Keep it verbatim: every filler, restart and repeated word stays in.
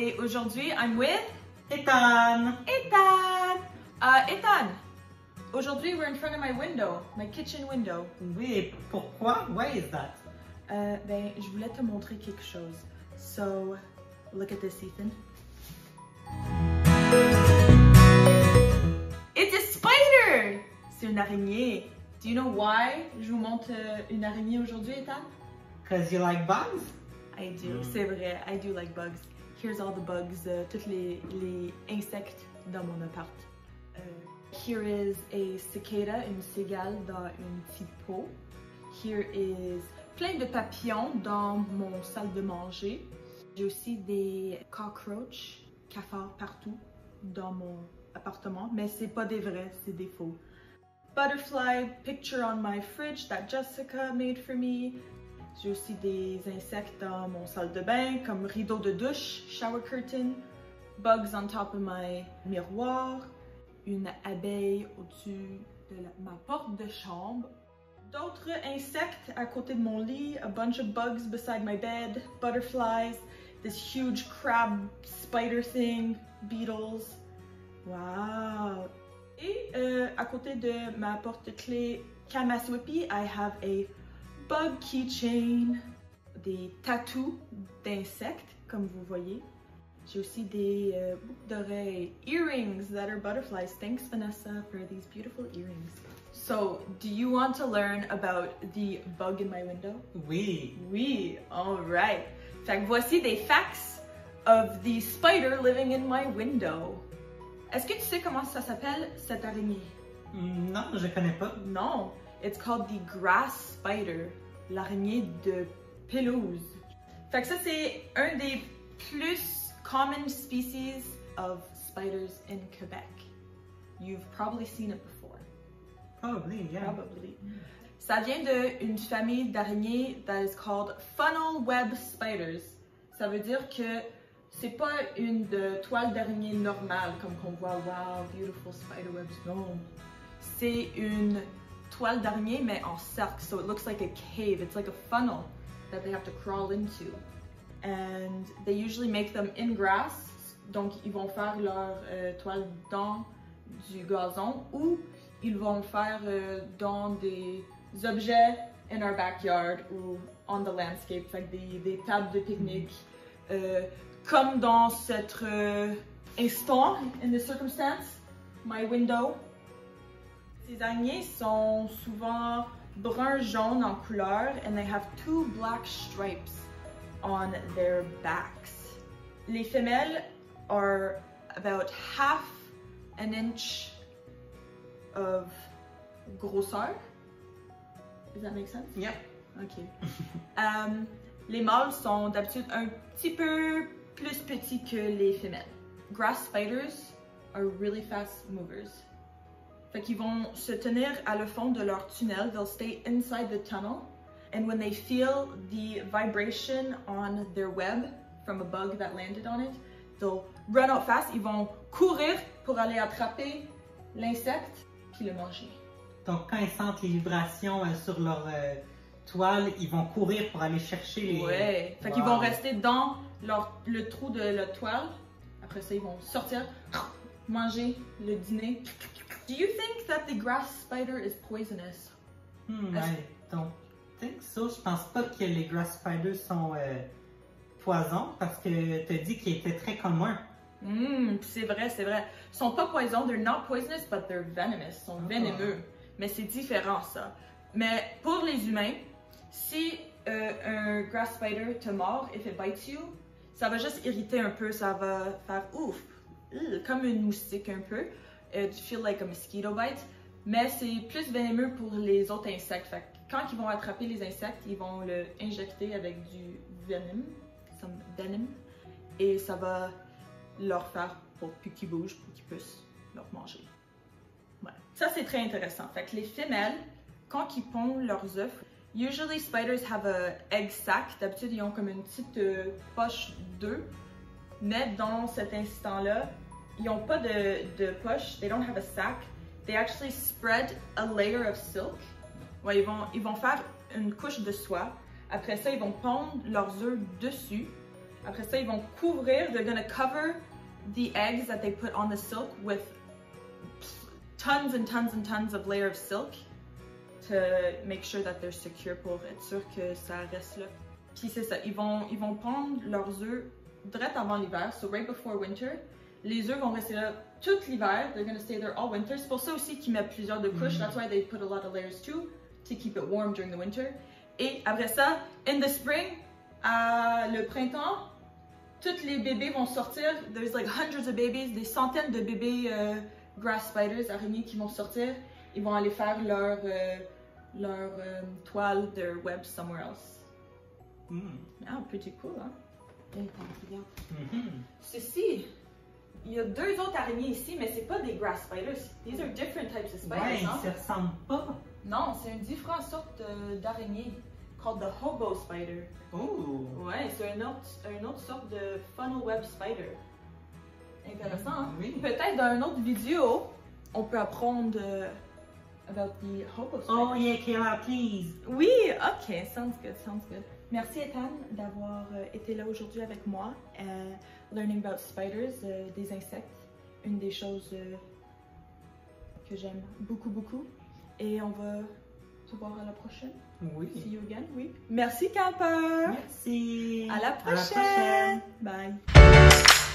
Et aujourd'hui, I'm with Ethan! Ethan! Uh, Ethan, aujourd'hui, we're in front of my window, my kitchen window. Oui, pourquoi? Why is that? Euh, ben, je voulais te montrer quelque chose. So, look at this, Ethan. It's a spider! C'est une araignée. Do you know why je vous montre euh, une araignée aujourd'hui, Ethan? Because you like bugs? I do, c'est vrai, I do like bugs. Here's all the bugs, uh, tous les, les insectes dans mon appart. Uh, here is a cicada, une cigale dans une petite pot. Here is plein de papillons dans mon salle de manger. J'ai aussi des cockroaches, cafards partout dans mon appartement, mais c'est pas des vrais, c'est des faux. Butterfly picture on my fridge that Jessica made for me. J'ai aussi des insectes dans mon salle de bain, comme rideau de douche, shower curtain, bugs on top of my miroir, une abeille au-dessus de la, ma porte de chambre, d'autres insectes à côté de mon lit, a bunch of bugs beside my bed, butterflies, this huge crab spider thing, beetles. Wow! Et euh, à côté de ma porte-clés Kamaswipi, I have a bug keychain, des tattoos d'insectes, comme vous voyez. J'ai aussi des euh, boucles d'oreilles, earrings that are butterflies. Thanks, Vanessa, for these beautiful earrings. So, do you want to learn about the bug in my window? Oui. Oui, all right. Fait que voici des facts of the spider living in my window. Est-ce que tu sais comment ça s'appelle, cette araignée? Non, je connais pas. Non. It's called the grass spider, l'araignée de pelouse. Fait que ça, c'est un des plus common species of spiders in Quebec. You've probably seen it before. Probably, yeah. Probably. Ça vient d'une famille d'araignées that is called funnel web spiders. Ça veut dire que c'est pas une de toile d'araignée normale, comme qu'on voit, wow, beautiful spider webs. Non. C'est une toile d'araignée, mais en cercle. So it looks like a cave. It's like a funnel that they have to crawl into. And they usually make them in grass. Donc, ils vont faire leur euh, toile dans du gazon ou ils vont le faire euh, dans des objets in our backyard ou on the landscape, fait des, des tables de pique-nique. Euh, comme dans cet euh, instant, in this circumstance, my window. Ces araignées sont souvent brun-jaune en couleur and they have two black stripes on their backs. Les femelles are about half an inch of grosseur. Does that make sense? Yep. Ok. um, les mâles sont d'habitude un petit peu plus petits que les femelles. Grass spiders are really fast movers. Fait qu'ils vont se tenir à le fond de leur tunnel. They'll stay inside the tunnel. And when they feel the vibration on their web from a bug that landed on it, they'll run out fast. Ils vont courir pour aller attraper l'insecte puis le manger. Donc, quand ils sentent les vibrations euh, sur leur euh, toile, ils vont courir pour aller chercher les... Ouais. Fait wow. qu'ils vont rester dans leur, le trou de la toile. Après ça, ils vont sortir, manger le dîner. Do you think that the grass spider is poisonous? Hmm, I don't think so. Je pense pas que les grass spiders sont euh, poison parce que tu as dit qu'ils étaient très communs. Hum, c'est vrai, c'est vrai. Ils sont pas poison, they're not poisonous, but they're venomous. Ils sont oh. vénémeux. Mais c'est différent, ça. Mais pour les humains, si euh, un grass spider te mord, if it bites you, ça va juste irriter un peu, ça va faire ouf, ugh, comme une moustique un peu. Uh, you feel like a mosquito bite. Mais c'est plus vénémeux pour les autres insectes. Fait que quand ils vont attraper les insectes, ils vont le injecter avec du venom, some venom, et ça va leur faire pour qu'ils bougent, pour qu'ils puissent leur manger. Ouais. Ça, c'est très intéressant. Fait que les femelles, quand ils pondent leurs œufs, usually spiders have a egg sac. D'habitude, ils ont comme une petite euh, poche d'œufs. Mais dans cet instant-là, ils n'ont pas de, de poche. They don't have a sac. They actually spread a layer of silk. Ouais, ils vont, ils vont faire une couche de soie. Après ça, ils vont pondre leurs œufs dessus. Après ça, ils vont couvrir, they're gonna cover the eggs that they put on the silk with tons and tons and tons of layer of silk to make sure that they're secure pour être sûr que ça reste là. Puis c'est ça, ils vont, ils vont pondre leurs œufs direct avant l'hiver, so right before winter. Les œufs vont rester là tout l'hiver, they're gonna stay there all winter. C'est pour ça aussi qu'ils mettent plusieurs de couches, mm-hmm. That's why they put a lot of layers too, to keep it warm during the winter. Et après ça, in the spring, à le printemps, tous les bébés vont sortir. There's like hundreds of babies, des centaines de bébés uh, grass spiders, araignées qui vont sortir. Ils vont aller faire leur, uh, leur um, toile, their web somewhere else. Mm. Ah, pretty cool, hein? Regarde. Mm-hmm. Ceci, il y a deux autres araignées ici, mais c'est pas des grass spiders. These are different types of spiders, ouais, hein? Ça ressemble pas. Non, c'est une différente sorte d'araignée, called the hobo spider. Oh! Ouais, c'est une autre, une autre sorte de funnel web spider. Intéressant, hein? Oui. Peut-être dans une autre vidéo, on peut apprendre uh, about the hobo spider. Oh yeah, Kayla, please! Oui, ok, sounds good, sounds good. Merci Ethan d'avoir euh, été là aujourd'hui avec moi, uh, learning about spiders, euh, des insectes, une des choses euh, que j'aime beaucoup, beaucoup. Et on va se voir à la prochaine. Oui. See you again, oui. Merci campeur. Merci. À la prochaine. À la prochaine. Bye.